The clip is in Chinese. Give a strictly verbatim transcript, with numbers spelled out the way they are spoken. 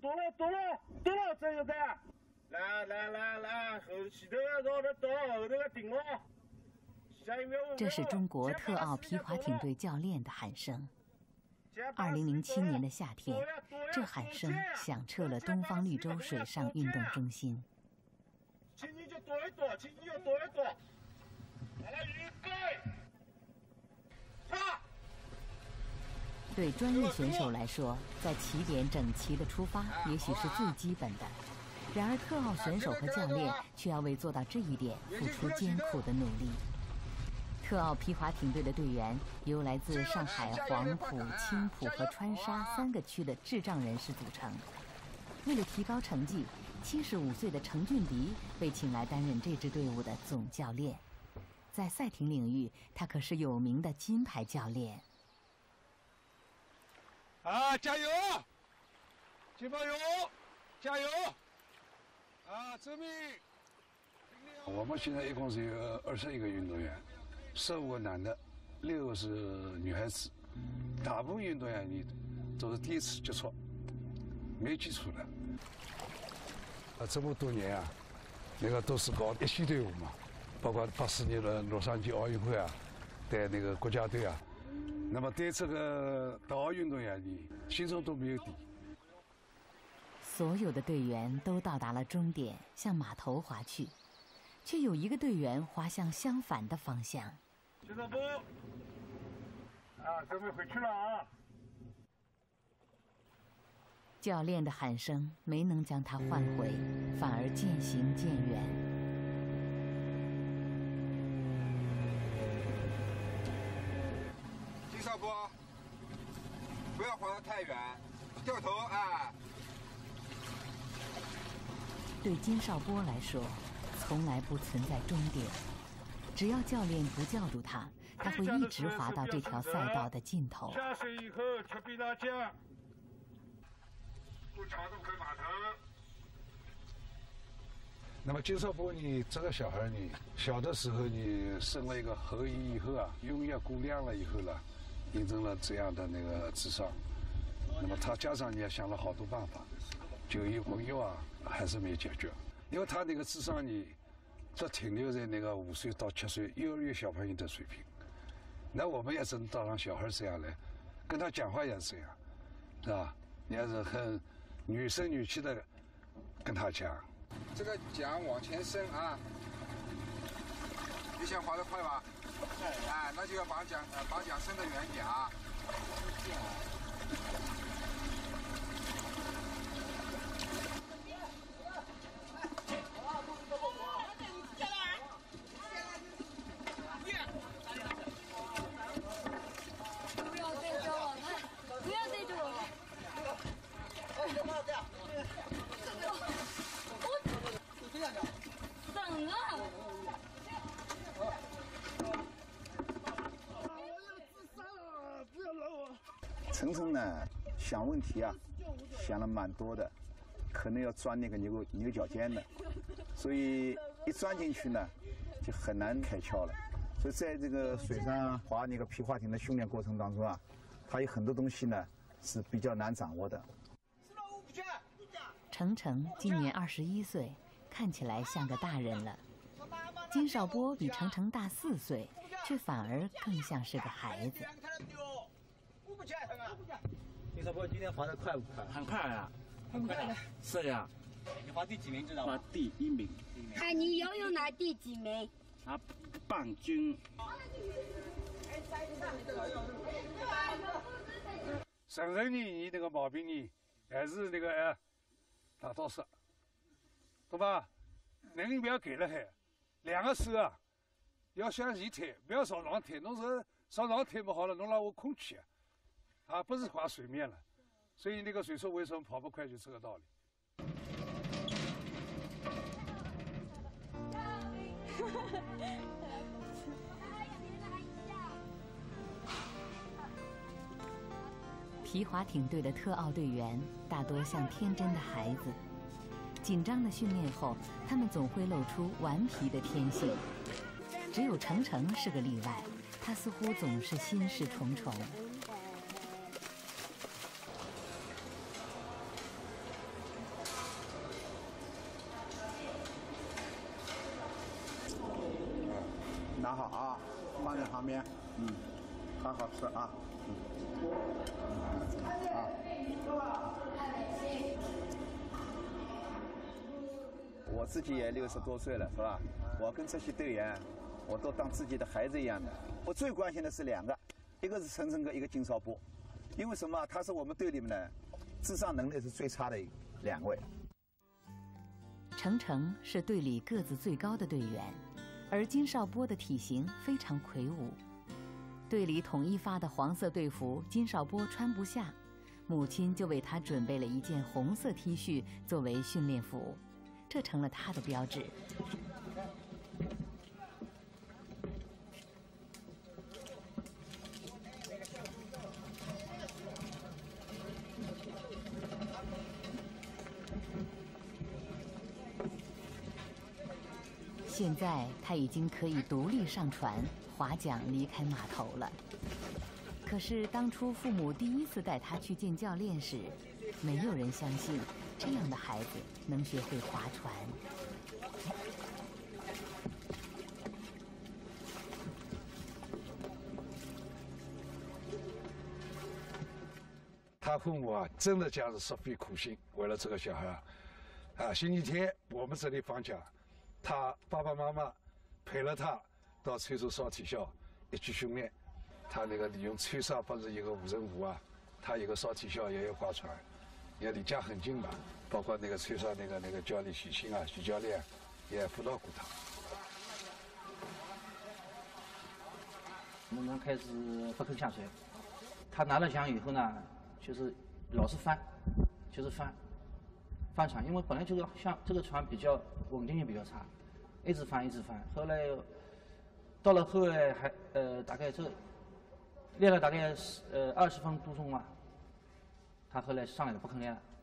多了多了多了，这有的。来来来来，后前头绕着倒，后头个顶了。 这是中国特奥皮划艇队教练的喊声。二零零七年的夏天，这喊声响彻了东方绿洲水上运动中心。 请你就躲一躲，请你就躲一躲。好了，预备，上！ 对专业选手来说，在起点整齐的出发也许是最基本的。然而，特奥选手和教练却要为做到这一点付出艰苦的努力。特奥皮划艇队的队员由来自上海黄埔、青浦和川沙三个区的智障人士组成。为了提高成绩，七十五岁的程俊迪被请来担任这支队伍的总教练。在赛艇领域，他可是有名的金牌教练。 啊，加油！金宝勇，加油！啊，周明。 我们现在一共是有二十一个运动员，十五个男的，六个是女孩子。大部分运动员你都是第一次接触，没基础的。啊，这么多年啊，那个都是搞一线队伍嘛，包括八四年的洛杉矶奥运会啊，带那个国家队啊。那么对这个特奥运动员，你心中都没有底。 所有的队员都到达了终点，向码头划去，却有一个队员划向相反的方向。 接着不，啊，准备回去了啊！ 教练的喊声没能将他唤回，反而渐行渐远。 金少波，不要划得太远，掉头啊！ 对金少波来说，从来不存在终点。只要教练不叫住他，他会一直滑到这条赛道的尽头。 下水以后切避大家，不找渡回码头。 那么金少波，你这个小孩，你小的时候你生了一个后裔以后啊，用药过量了以后呢，形成了这样的那个智商。那么他家长也想了好多办法，就医混药啊，还是没解决，因为他那个智商你只停留在那个五岁到七岁幼儿园小朋友的水平。那我们也只能当让小孩这样来，跟他讲话也是这样，是吧？你要是很女声女气的跟他讲。 这个桨往前伸啊！你想划得快吧？哎，那就要把桨呃把桨伸得远一点啊。 不要对着我看，不要对着我看。等啊！ 程程呢，想问题啊，想了蛮多的，可能要钻那个牛牛角尖的，所以一钻进去呢，就很难开窍了。所以在这个水上划那个皮划艇的训练过程当中啊，它有很多东西呢是比较难掌握的。 程程今年二十一岁，看起来像个大人了。金少波比程程大四岁，却反而更像是个孩子。 金少波今天划得快不快？ 很快啊， 很快的。 是呀。 你划第几名知道吗？ 划第一名。 哎，你游泳拿第几名？ 啊，半军。 承认你你那个毛病你还是那个哎，打到死，对吧？能力不要给了还，两个手啊，要向前推，不要朝上推。侬是朝上推不好了，侬让我空气啊，啊，不是划水面了。所以那个水手为什么跑不快，就这个道理。 皮划艇队的特奥队员大多像天真的孩子，紧张的训练后，他们总会露出顽皮的天性。只有程程是个例外，他似乎总是心事重重。 放在旁边，嗯，好好吃啊，嗯，啊。我自己也六十多岁了，是吧？我跟这些队员，我都当自己的孩子一样的。我最关心的是两个，一个是陈诚哥，一个金少波，因为什么？他是我们队里面的智商能力是最差的两位。 程程是队里个子最高的队员，而金少波的体型非常魁梧。队里统一发的黄色队服，金少波穿不下，母亲就为他准备了一件红色 T 恤作为训练服，这成了他的标志。现在他已经可以独立上船划桨离开码头了。可是当初父母第一次带他去见教练时，没有人相信这样的孩子能学会划船。 他父母啊，真的讲是煞费苦心，为了这个小孩啊，啊，星期天我们这里放假，他爸爸妈妈陪了他到翠洲少体校一起训练。他那个利用翠沙不是一个无人湖啊，他一个少体校也有划船，也离家很近嘛。包括那个翠沙那个那个教练许昕啊，许教练也辅导过他。 我们开始不肯下水，他拿了桨以后呢，就是老是翻，就是翻，翻船，因为本来这个像这个船比较稳定性比较差，一直翻一直翻。后来到了后来还呃大概这练了大概呃二十分多钟嘛，他后来上来了不肯练了。